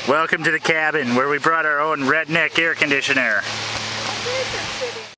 Welcome to the cabin where we brought our own Redneck air conditioner.